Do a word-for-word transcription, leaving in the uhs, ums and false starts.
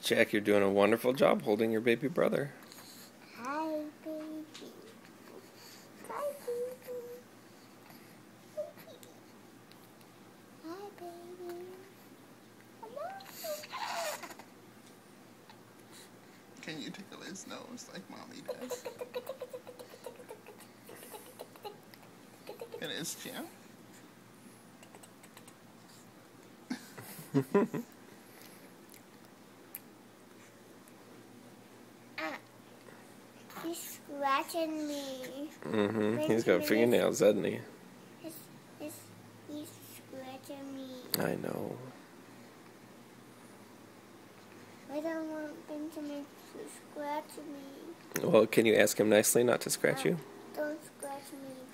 Jack, you're doing a wonderful job holding your baby brother. Hi, baby. Hi, baby. Hi, baby. Hello. Can you tickle his nose like Mommy does? And his chin? He's scratching me. Mm-hmm. He's got fingernails, hasn't he? He's, he's, he's scratching me. I know. I don't want Benjamin to scratch me. Well, can you ask him nicely not to scratch you? Don't scratch me.